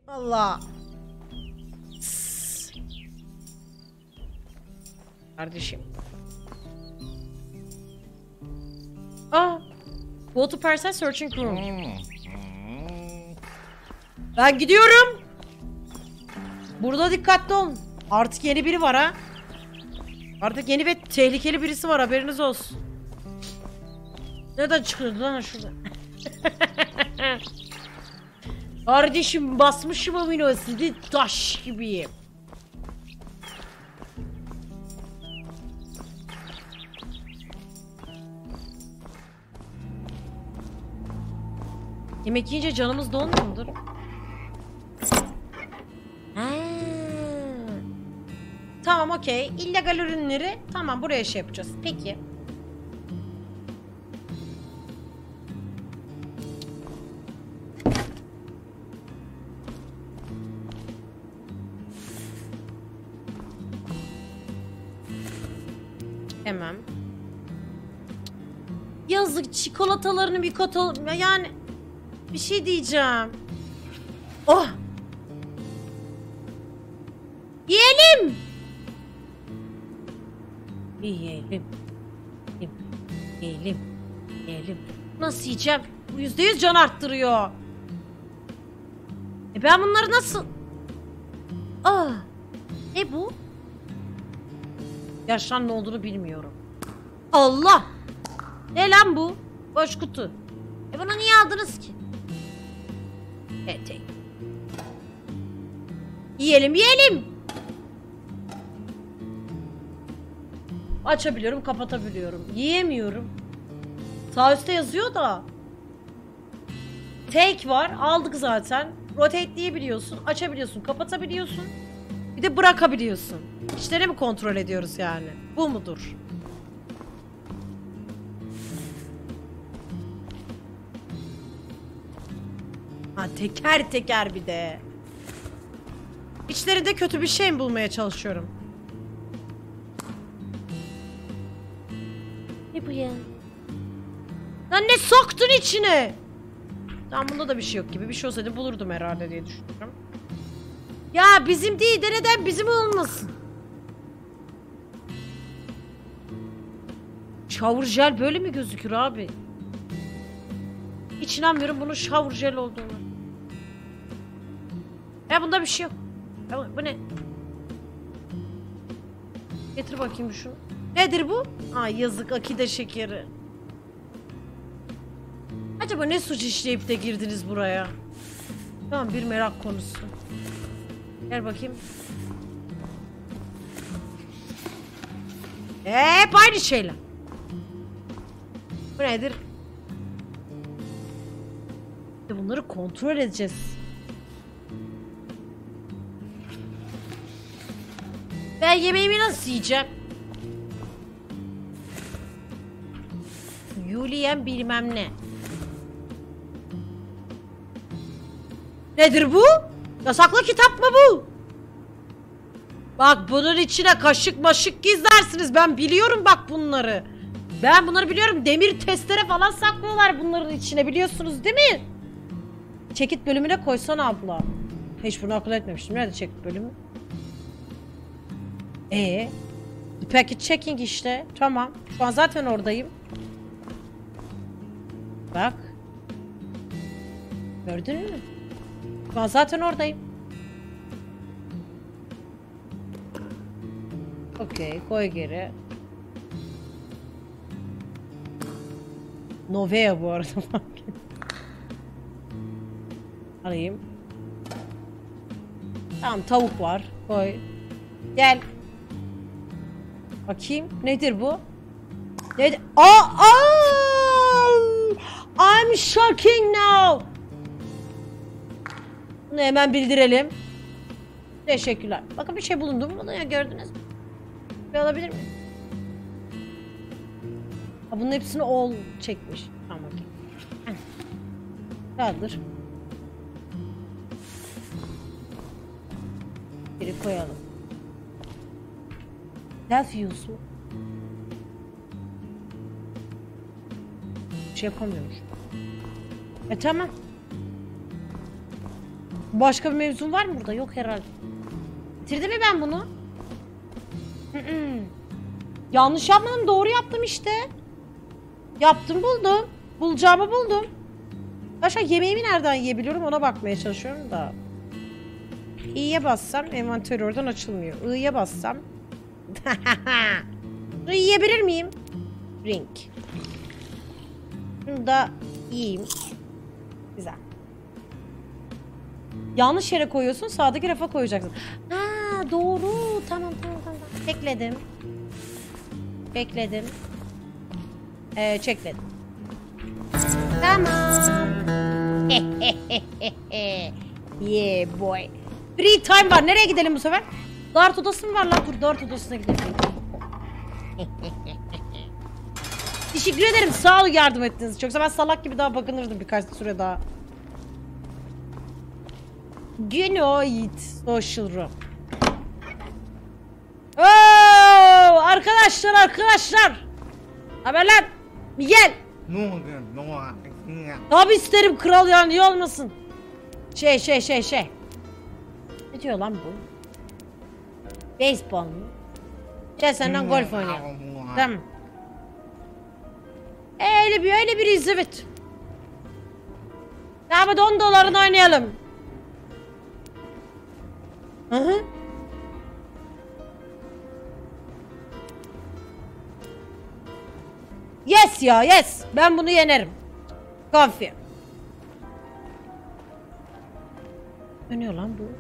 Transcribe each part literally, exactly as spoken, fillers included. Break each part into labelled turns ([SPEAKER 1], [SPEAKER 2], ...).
[SPEAKER 1] Allah. Sss. Kardeşim. Ah. Go to person searching room. Ben gidiyorum. Burada dikkatli olun. Artık yeni biri var ha. Artık yeni ve tehlikeli birisi var, haberiniz olsun. Neden çıkıyordu lan şurada? Kardeşim basmışım amino asidi taş gibiyim. Yemek yiyince canımız donmuyor mudur? Tamam, okey. İllegal ürünleri tamam, buraya şey yapacağız. Peki. Hemen. Yazık, çikolatalarını bir katalım. Yani bir şey diyeceğim. Oh. Yiyelim. Yiyelim. Yiyelim. Yiyelim. Nasıl yiyeceğim? Bu yüzde yüz can arttırıyor. E ben bunları nasıl? Ah. Ne bu? Gerçekten ne olduğunu bilmiyorum. Allah! Ne lan bu? Boş kutu. E bunu niye aldınız ki? Evet. Yiyelim, yiyelim. Açabiliyorum, kapatabiliyorum. Yiyemiyorum. Sağ üstte yazıyor da. Take var. Aldık zaten. Rotate diyebiliyorsun. Açabiliyorsun, kapatabiliyorsun. Bir de bırakabiliyorsun. İşleri mi kontrol ediyoruz yani? Bu mudur? Ha, teker teker bir de. İçlerinde kötü bir şey mi bulmaya çalışıyorum? Ne bu ya? Lan ne soktun içine? Tamam, bunda da bir şey yok gibi. Bir şey olsaydı bulurdum herhalde diye düşünüyorum. Ya bizim değil de neden bizim olmasın? Shower jel böyle mi gözükür abi? Hiç inanmıyorum bunun shower jel olduğunu. Ya bunda bir şey yok. Ya bu, bu ne? Getir bakayım şunu. Nedir bu? Ay yazık, akide şekeri. Acaba ne suç işleyip de girdiniz buraya? Tamam, bir merak konusu. Gel bakayım. Hep aynı şeyler. Bu nedir? Bunları kontrol edeceğiz. Ben yemeğimi nasıl yiyeceğim? Yuliyen bilmem ne. Nedir bu? Yasaklı kitap mı bu? Bak bunun içine kaşık maşık gizlersiniz. Ben biliyorum bak bunları. Ben bunları biliyorum. Demir testere falan saklıyorlar bunların içine, biliyorsunuz değil mi? Çekit bölümüne koysana abla. Hiç bunu akıl etmemiştim. Nerede çekit bölümü? Ee, packet checking işte. Tamam. Şu an zaten oradayım. Bak. Gördün mü? Şu an zaten oradayım. Okey, koy geri. Novea bu arada. Alayım. Tamam, tavuk var. Koy. Gel. Bakayım. Nedir bu? Nedir? Aa! Aa! I'm shocking now. Bunu hemen bildirelim. Teşekkürler. Bakın bir şey bulundu mu? Bunu ya gördünüz mü? Bir alabilir miyim? Ha, bunun hepsini all çekmiş. Tamam, okey. Kaldır. Geri koyalım. Delphius mu? Bir şey yapamıyormuş. E tamam. Başka bir mevzum var mı burada? Yok herhalde. Bitirdi mi ben bunu? Hı -hı. Yanlış yapmadım, doğru yaptım işte. Yaptım, buldum. Bulacağımı buldum. Başka yemeğimi nereden yiyebiliyorum ona bakmaya çalışıyorum da. İ'ye bassam envanter oradan açılmıyor. I'ye bassam. Bunu yiyebilir miyim? Ring. Bunu da yiyeyim. Güzel. Yanlış yere koyuyorsun, sağdaki rafa koyacaksın. Ha doğru. Tamam tamam tamam. Bekledim. Bekledim. Ee, çekledim. Tamam. Yeah boy. Free time var. Nereye gidelim bu sefer? Dart odası mı var lan? Dur dart odasına gidelim. Teşekkür ederim. Sağ ol yardım ettiniz. Yoksa ben salak gibi daha bakınırdım birkaç süre daha. Günoid Social Room. Oo, arkadaşlar arkadaşlar. Haberler. Miguel. Tabi isterim kral ya, niye olmasın? Şey şey şey şey. Ne diyor lan bu? Baseball mu? Gel senden golf oynayalım. Tamam. Öyle bir öyle biriyiz evet. Hadi on dolarını oynayalım. Hı hı. Yes ya yes. Ben bunu yenerim. Konfi. Dönüyor lan bu.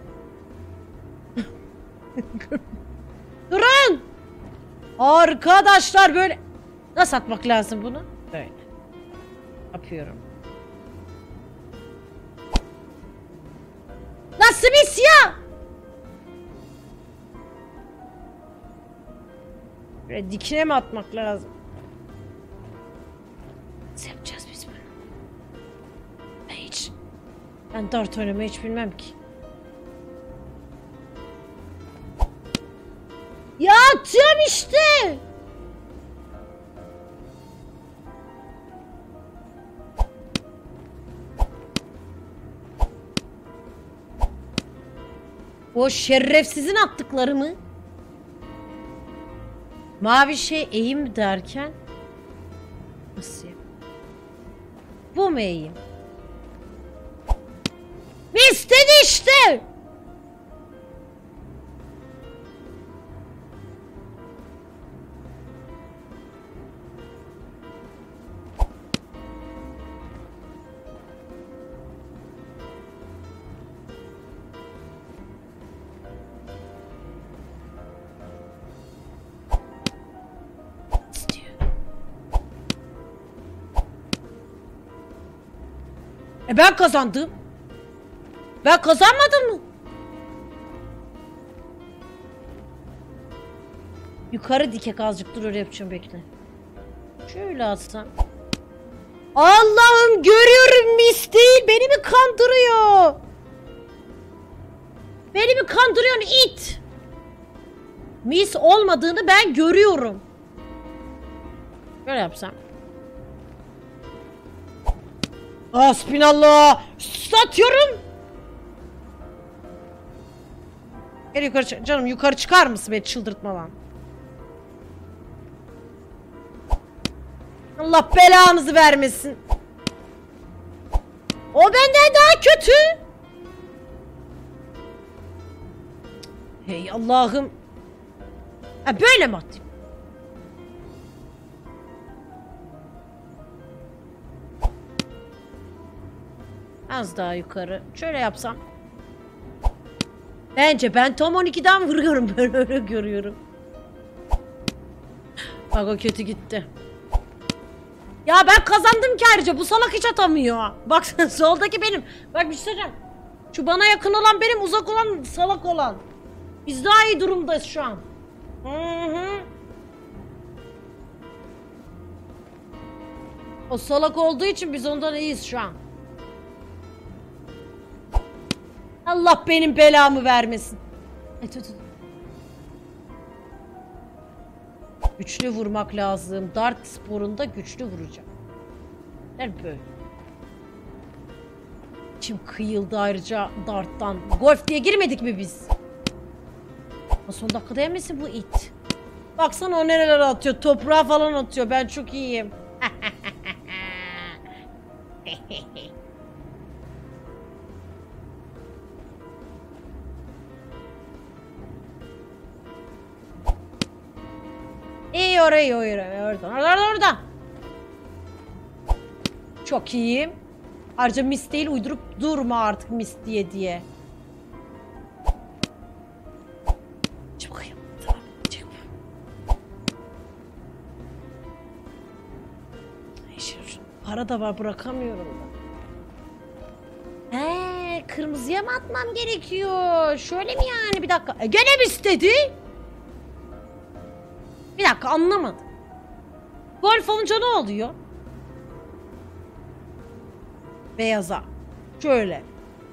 [SPEAKER 1] Durun. Arkadaşlar böyle. Nasıl atmak lazım bunu? Böyle. Yapıyorum. Nasıl bir siyah? Böyle dikine mi atmak lazım? Nasıl yapacağız biz bunu? Ben hiç... Ben dart oynamayı hiç bilmem ki. Ya atıyorum işte. O şerefsizin attıklarımı. Mavi şey eğim derken. Nasıl ya? Bu mu eğim? İstedi işte. E ben kazandım. Ben kazanmadım mı? Yukarı dikek azıcık dur öyle yapacağım bekle. Şöyle atsam. Allah'ım görüyorum mis değil. Beni mi kandırıyor? Beni mi kandırıyorsun it? Mis olmadığını ben görüyorum. Böyle yapsam. Hasbinallah. Satıyorum. Gel yukarı canım yukarı çıkar mısın beni çıldırtma lan. Allah belanızı vermesin. O benden daha kötü. Hey Allah'ım. Ha böyle mi atayım? Az daha yukarı. Şöyle yapsam. Bence ben tam on ikiden vuruyorum. Ben öyle görüyorum. Bak o kötü gitti. Ya ben kazandım ki ayrıca. Bu salak hiç atamıyor. Bak soldaki benim. Bak bir şey söyleyeceğim. Şu bana yakın olan benim, uzak olan salak olan. Biz daha iyi durumdayız şu an. Hı hı. O salak olduğu için biz ondan iyiyiz şu an. Allah benim belamı vermesin. E, tut, tut. Güçlü vurmak lazım. Dart sporunda güçlü vuracağım. Der böyle. İçim kıyıldı ayrıca darttan. Golf diye girmedik mi biz? Son dakikada yemesin bu it. Baksana o nerelere atıyor. Toprağa falan atıyor. Ben çok iyiyim. İyi orayı oraya oradan oradan oradan. Çok iyiyim. Ayrıca mis değil, uydurup durma artık mis diye diye. Çık bakayım. Tamam, çık. Para da var, bırakamıyorum da. He, kırmızıya mı atmam gerekiyor? Şöyle mi yani? Bir dakika. E, gene mi istedi? Bir dakika, anlamadım. Golf olunca ne oluyor? Beyaza. Şöyle.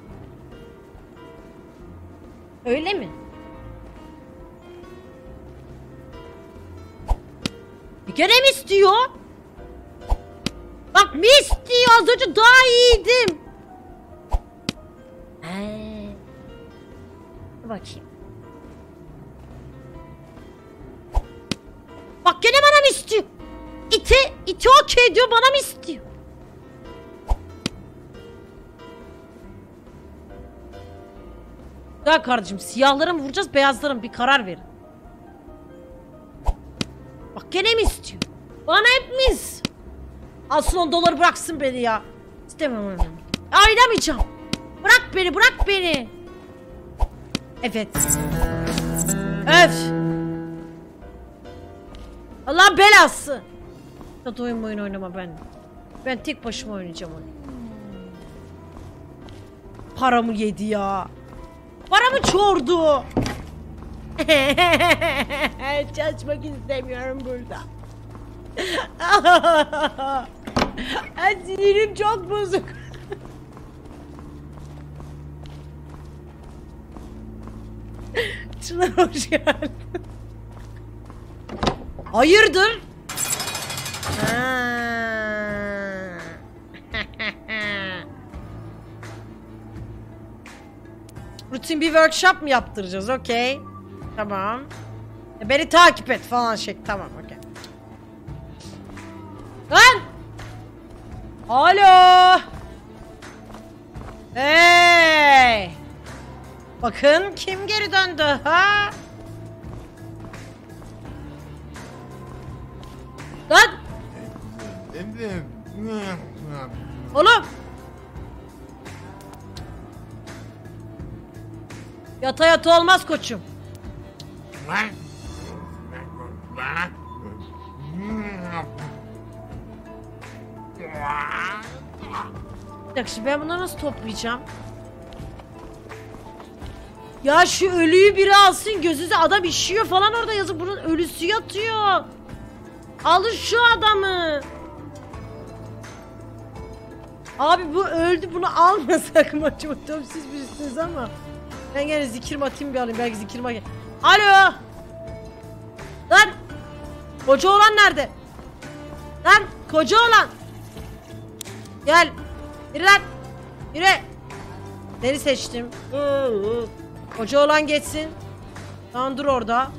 [SPEAKER 1] Öyle mi? E, gene mi istiyor? Bak mi istiyor? Az önce daha iyiydim. He. Dur bakayım. Bak gene bana mı istiyor? İti, iti okey diyor, bana mı istiyor? Gel kardeşim, siyahlara mı vuracağız, beyazlara mı? Bir karar verin. Bak gene mi istiyor? Bana hep mis. Alsın on doları, bıraksın beni ya. İstemem onu. Aynamayacağım. Bırak beni, bırak beni. Evet. Öf. Allah belası. Hadi oyun oyun oynama ben. Ben tek başıma oynayacağım onu. Paramı yedi ya. Paramı çordu. Çalışmak istemiyorum burada. Sinirim çok bozuk. Çınar hoş geldin. Hayırdır? Rutin bir workshop mu yaptıracağız? Okey. Tamam. E beni takip et falan şey. Tamam okey. Lan! Alo! Hey! Bakın kim geri döndü ha? Lan! Oğlum! Yata yata olmaz koçum. Bir dakika, şimdi ben bunları nasıl toplayacağım? Ya şu ölüyü biri alsın, gözünüze adam işiyor falan orada, yazık, bunun ölüsü yatıyor. Alın şu adamı. Abi bu öldü, bunu almasak mı acaba? Çok siz birisiniz ama. Ben gene zikir atayım bir alayım, belki zikir mat. Alo. Lan. Koca olan nerede? Lan koca olan. Gel. Yürü lan. Yürü. Seni seçtim. Koca olan geçsin. Tamam, dur orada.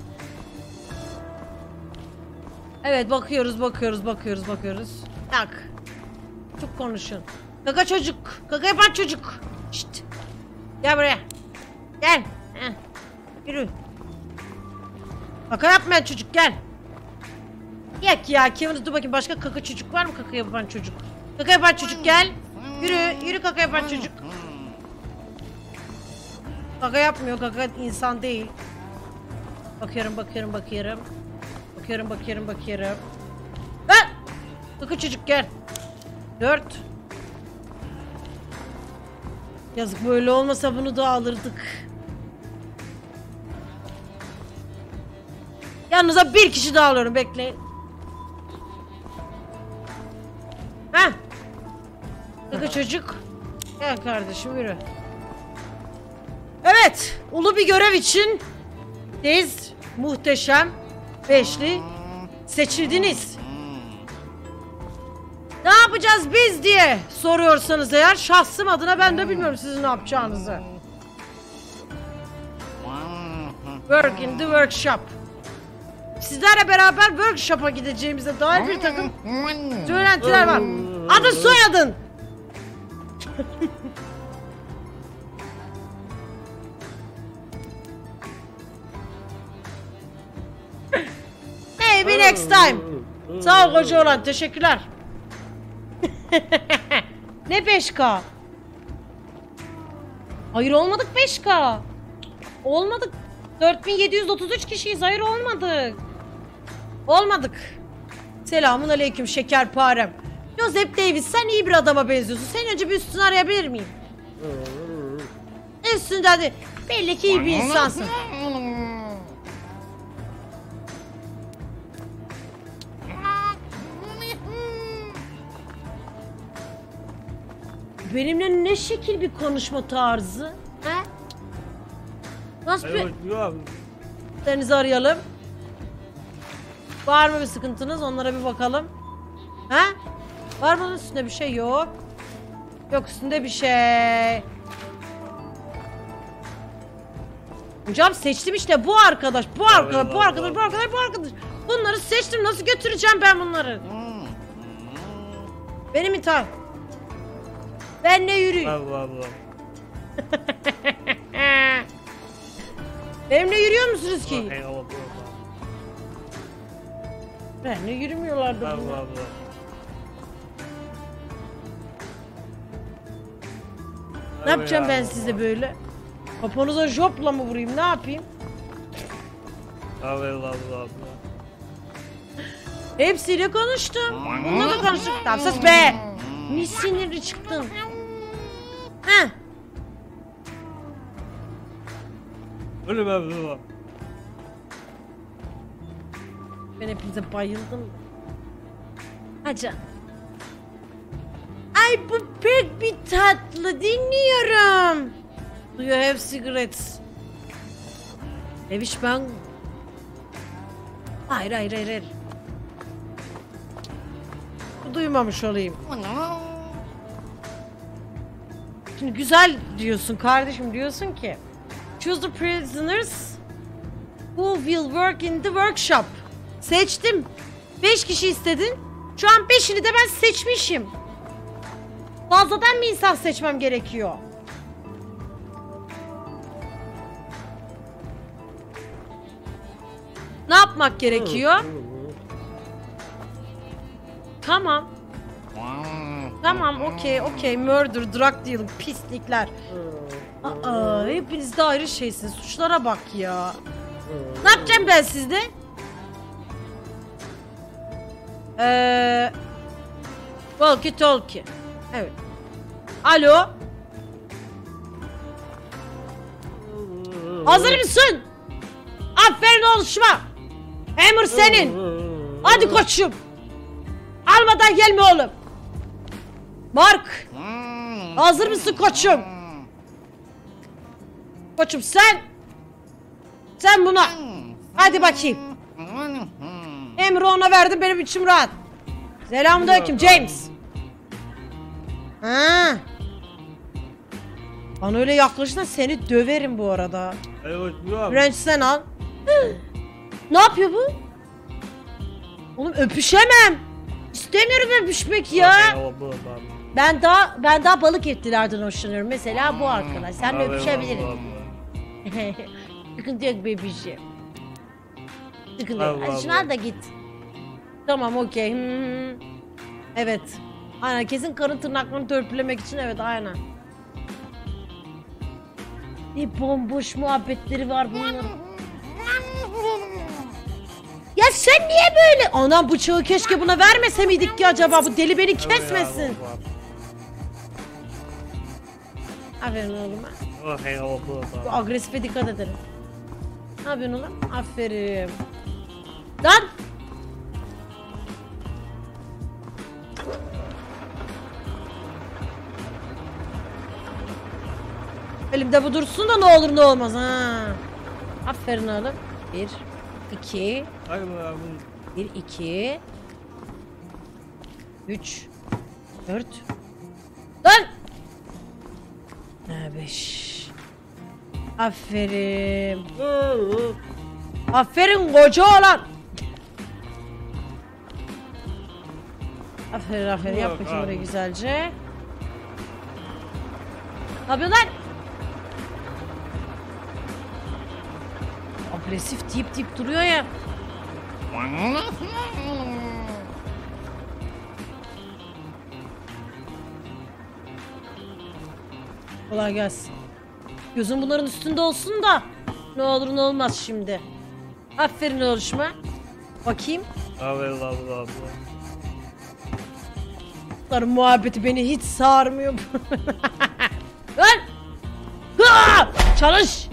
[SPEAKER 1] Evet, bakıyoruz bakıyoruz bakıyoruz bakıyoruz. Tak. Çok konuşun. Kaka çocuk. Kaka yapan çocuk. Şşt. Gel buraya. Gel. Heh. Yürü. Kaka yapmayan çocuk, gel. Yak ya Kevin, dur bakayım, başka kaka çocuk var mı, kaka yapan çocuk? Kaka yapan çocuk gel. Yürü, yürü kaka yapan çocuk. Kaka yapmıyor, kaka insan değil. Bakıyorum, bakıyorum, bakıyorum. Bakıyorum, bakıyorum, bakıyorum. Lan! Kaka çocuk gel. Dört. Yazık, böyle olmasa bunu da alırdık. Yanınıza bir kişi daha alıyorum, bekleyin. Heh. Kaka çocuk. Gel kardeşim, yürü. Evet, ulu bir görev için siz muhteşem beşli seçildiniz. Ne yapacağız biz diye soruyorsanız eğer, şahsım adına ben de bilmiyorum sizin ne yapacağınızı. Work in the workshop. Sizlerle beraber workshop'a gideceğimize dair bir takım söylentiler var. Adın soyadın. Maybe next time. Sağ ol koca olan, teşekkürler. Ne beş K? Hayır olmadık beş K. Olmadık. dört bin yedi yüz otuz üç kişiyiz. Hayır olmadık. Olmadık. Selamun aleyküm şekerparem. Joseph Davis, sen iyi bir adama benziyorsun. Sen önce bir üstünü arayabilir miyim? Üstünde hadi. Belli ki iyi bir insansın. Benimle ne şekil bir konuşma tarzı? He? Nasıl bir... Denizi arayalım. Var mı bir sıkıntınız? Onlara bir bakalım. He? Var mı üstünde bir şey? Yok. Yok üstünde bir şey. Hocam seçtim işte, bu arkadaş, bu arkadaş, bu arkadaş, bu arkadaş, bu arkadaş. Bunları seçtim, nasıl götüreceğim ben bunları? Benim ithal. Benle yürüyün. Benimle yürüyor musunuz ki? Benimle yürümüyorlardı bunlar. Ne yapacağım ben size böyle? Kafanıza jopla mı vurayım, ne yapayım? Hepsiyle konuştum. Bununla da konuştum. Tamam sus be! Ne sinirli çıktım. Heh.
[SPEAKER 2] Öyle ben
[SPEAKER 1] Ben hepinize bayıldım. Hadi. Ay bu pek bir tatlı, dinliyorum. Do you have cigarettes? Eviş ben... Hayır hayır hayır hayır. Duymamış olayım. Şimdi güzel diyorsun kardeşim, diyorsun ki choose the prisoners who will work in the workshop. Seçtim. beş kişi istedin. Şu an beşini de ben seçmişim. Fazladan mı insan seçmem gerekiyor? Ne yapmak gerekiyor? Tamam. Tamam, okey, okey. Murder, drug dealing, pislikler. Aa, hepiniz de ayrı şeysiniz. Suçlara bak ya. Ne yapacağım ben sizde? Eee... Walkie talkie. Evet. Alo. Hazır mısın? Aferin oluşma. Emir senin. Hadi koçum. Almadan gelme oğlum. Mark. Hazır mısın koçum? Koçum sen. Sen buna. Hadi bakayım. Emri ona verdim, benim içim rahat. Selamünaleyküm James. Ha. Bana öyle yaklaşırsan seni döverim bu arada. French sen al. Ne yapıyor bu? Oğlum öpüşemem. İstemiyorum öpüşmek ya. Ben daha ben daha balık etlilerden hoşlanıyorum. Mesela bu arkadaş. Seninle öpüşebilirim. Sıkıntı yok bebişim. Sıkıntı yok. Hadi şuna da git. Tamam okey. Hmm. Evet. Aynen, kesin karın tırnaklarını törpülemek için, evet aynen. Ne bomboş muhabbetleri var bunların. Ya sen niye böyle? Anam bıçağı keşke buna vermese miydik ki acaba? Bu deli beni kesmesin. Aferin oğlum. Bu agresife dikkat ederim. Ne yapıyorsun oğlum? Aferin. Lan! Elimde bu dursun da ne olur ne olmaz ha. Aferin oğlum. Bir, iki. Bir, iki. Üç, Dört. Lan! Ha, beş. Aferin. Aferin koca oğlan. Aferin aferin yap bakayım burayı güzelce. Ne yapıyorlar? Agresif deyip deyip duruyor ya. Kolay gelsin. Gözün bunların üstünde olsun da ne olur ne olmaz şimdi. Aferin oluşma. Bakayım.
[SPEAKER 2] Aferin abla abla.
[SPEAKER 1] Bunların muhabbeti beni hiç sarmıyor. Lan! Ha! Çalış!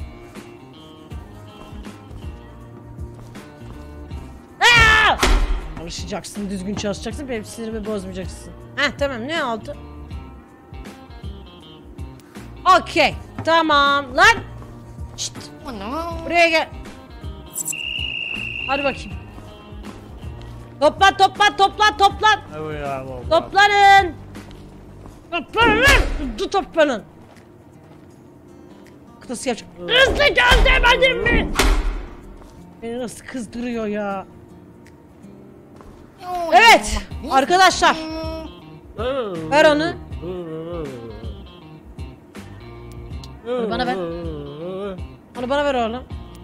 [SPEAKER 1] Aa! Çalışacaksın, düzgün çalışacaksın, benim sinirimi bozmayacaksın. Heh tamam, ne oldu? Okey, tamam lan! Şşt! Buraya gel. Hadi bakayım. Toplan, toplan, toplan, toplan!
[SPEAKER 2] Aferin abla.
[SPEAKER 1] Toplanın! Toplanın! Hızlı toplanın! Nasıl yapacak? Hızlı gel demedim mi? Beni nasıl kızdırıyor ya? Evet! Arkadaşlar! Ver onu. Onu bana ver. Onu bana ver oğlum.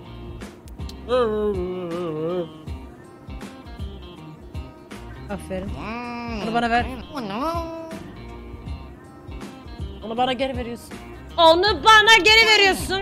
[SPEAKER 1] Aferin. Onu bana ver. Onu bana geri veriyorsun. Onu bana geri veriyorsun.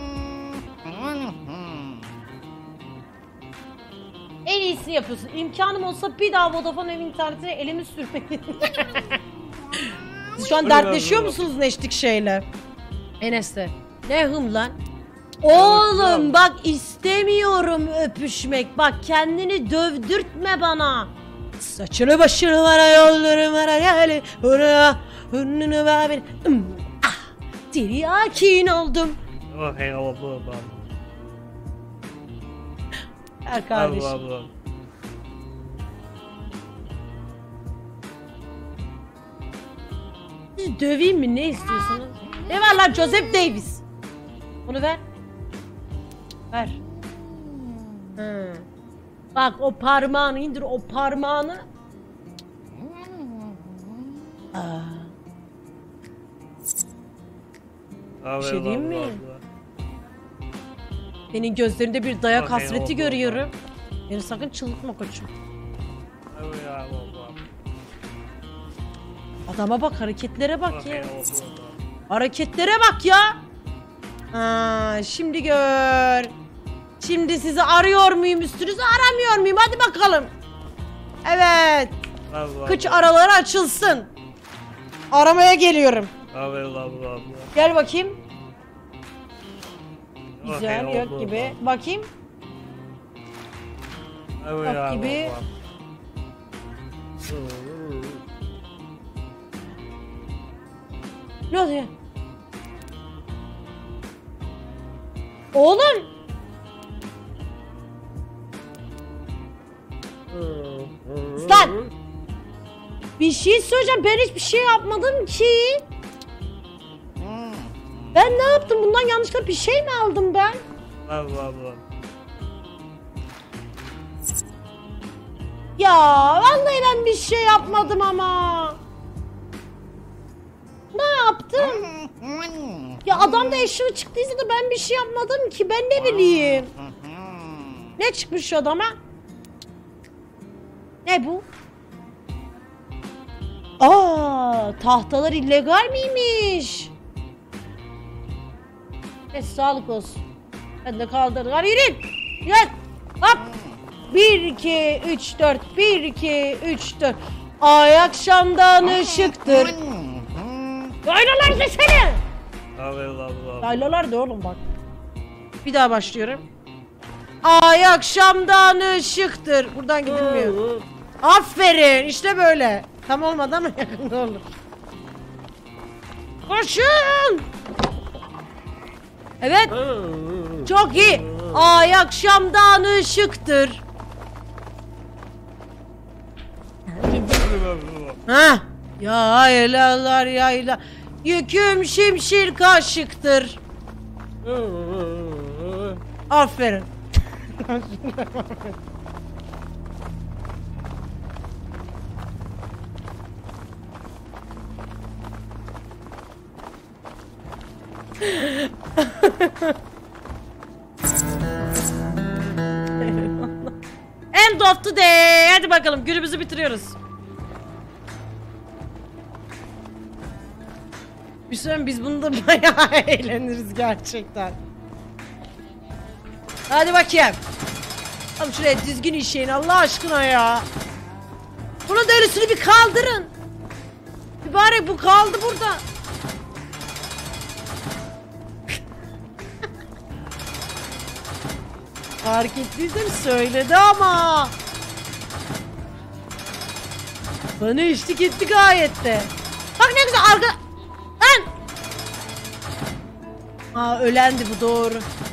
[SPEAKER 1] En iyisini yapıyorsun. İmkanım olsa bir daha Vodafone ev internetine elimi sürmeyi. Siz şu an dertleşiyor musunuz Neştik şeyle? Enes'le. Ne hım lan? Oğlum bak istemiyorum öpüşmek. Bak kendini dövdürtme bana. Saçını başını bana yollarım bana gel. Hurra hurnunu ver. Ah, tiryakin oldum.
[SPEAKER 2] Aferin abla abla.
[SPEAKER 1] Her kardeşim.
[SPEAKER 2] Abla abla.
[SPEAKER 1] Siz döveyim mi? Ne istiyorsunuz? Ne var lan Joseph Davis? Onu ver. Ver. Hı. Bak o parmağını indir o parmağını. Aa.
[SPEAKER 2] Aferin
[SPEAKER 1] Bir şey diyeyim mi?
[SPEAKER 2] abla abla.
[SPEAKER 1] Senin gözlerinde bir dayak
[SPEAKER 2] Bakayım,
[SPEAKER 1] hasreti
[SPEAKER 2] oldu,
[SPEAKER 1] görüyorum. Beni sakın çıldırtma koçum.
[SPEAKER 2] Aferin abla abla.
[SPEAKER 1] Adama bak hareketlere bak ya.
[SPEAKER 2] Aferin abla abla.
[SPEAKER 1] Hareketlere bak ya. Ha, şimdi gör. Şimdi sizi arıyor muyum üstünüzü aramıyor muyum? Hadi bakalım. Evet.
[SPEAKER 2] Abla
[SPEAKER 1] Kıç
[SPEAKER 2] abla.
[SPEAKER 1] araları açılsın. Aramaya geliyorum.
[SPEAKER 2] Aferin abla abla.
[SPEAKER 1] Gel bakayım. Güzel
[SPEAKER 2] Aferin
[SPEAKER 1] gök
[SPEAKER 2] abla
[SPEAKER 1] gibi.
[SPEAKER 2] abla.
[SPEAKER 1] Bakayım.
[SPEAKER 2] Aferin
[SPEAKER 1] Bak
[SPEAKER 2] abla
[SPEAKER 1] gibi.
[SPEAKER 2] abla.
[SPEAKER 1] Ne oluyor? Oğlum. Lan. Bir şey söyleyeceğim. Ben hiçbir şey yapmadım ki. Ben ne yaptım? Bundan yanlışlıkla bir şey mi aldım ben?
[SPEAKER 2] Abla abla.
[SPEAKER 1] Ya vallahi ben bir şey yapmadım ama. Ne yaptım? Ya adam da eşimi çıktıysa da ben bir şey yapmadım ki. Ben ne bileyim. Ne çıkmış şu adama? Ne bu? Aa, tahtalar illegal miymiş? Neyse sağlık olsun. Ben de kaldırdım. Hadi yürüyün. Yürüyün. Hop. bir, iki, üç, dört. bir, iki, üç, dört. Ay akşamdan ışıktır. Yaylalar desene.
[SPEAKER 2] Aferin abla abla.
[SPEAKER 1] Yaylalar de oğlum bak. Bir daha başlıyorum. Ay akşamdan ışıktır. Buradan gidilmiyor. Aferin. İşte böyle. Tam olmadı ama yakında olur. Koşun. Evet. Çok iyi. Ay akşamdan ışıktır.
[SPEAKER 2] Aferin abla abla.
[SPEAKER 1] Ha. Ya helalar yayla. Yüküm şimşir kaşıktır. Aferin. End of the day. Hadi bakalım günümüzü bitiriyoruz. Bir şey biz bunda bayağı eğleniriz gerçekten. Hadi bakayım. Tamam şuraya düzgün işeyin Allah aşkına ya. Bunun dönüsünü bir kaldırın. Mübarek bu kaldı burada. Fark ettiysem söyledi ama. Bana eşlik etti gayet de. Bak ne güzel arka... Lan! Aa ölendi bu doğru.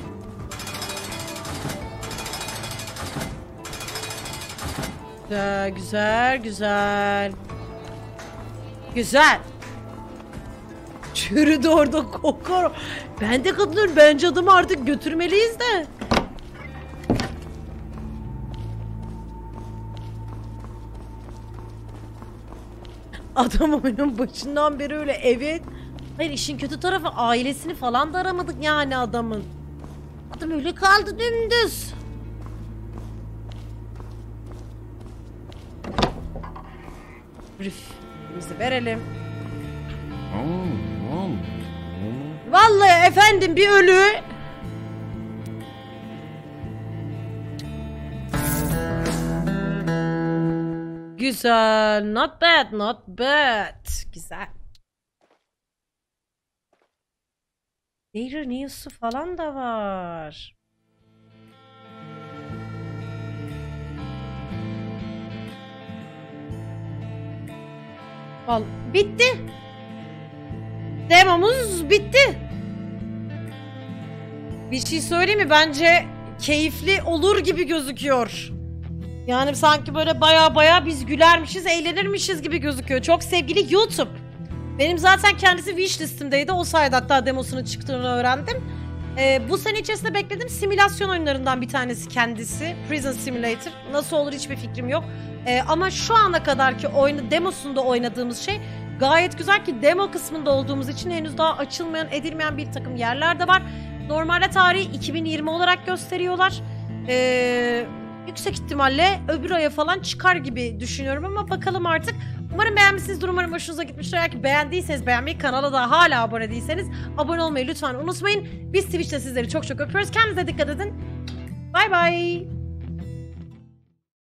[SPEAKER 1] Güzel güzel güzel. Güzel. Çürüdü orada kokor. Ben de katılıyorum. Bence adamı artık götürmeliyiz de. Adam oyunun başından beri öyle evet. Hayır işin kötü tarafı ailesini falan da aramadık yani adamın. Adam öyle kaldı dümdüz. Rüf. Bizi verelim. Vallahi efendim bir ölü. Güzel. Not bad, not bad. Güzel. Daily News'u falan da var. Al, bitti. Demomuz bitti. Bir şey söyleyeyim mi? Bence keyifli olur gibi gözüküyor. Yani sanki böyle baya baya biz gülermişiz, eğlenirmişiz gibi gözüküyor. Çok sevgili YouTube. Benim zaten kendisi wish listimdeydi. O sayede hatta demosunun çıktığını öğrendim. Ee, bu sene içerisinde beklediğim simülasyon oyunlarından bir tanesi kendisi. Prison Simulator. Nasıl olur hiçbir fikrim yok. Ee, ama şu ana kadarki oyunu, demosunda oynadığımız şey gayet güzel ki demo kısmında olduğumuz için henüz daha açılmayan, edilmeyen bir takım yerler de var. Normalde tarihi iki bin yirmi olarak gösteriyorlar. Eee... Yüksek ihtimalle öbür aya falan çıkar gibi düşünüyorum ama bakalım artık. Umarım beğenmişsinizdir, umarım hoşunuza gitmiştir. Eğer ki beğendiyseniz beğenmeyi, kanala da hala abone değilseniz abone olmayı lütfen unutmayın. Biz Twitch'te sizleri çok çok öpüyoruz. Kendinize dikkat edin. Bay bay.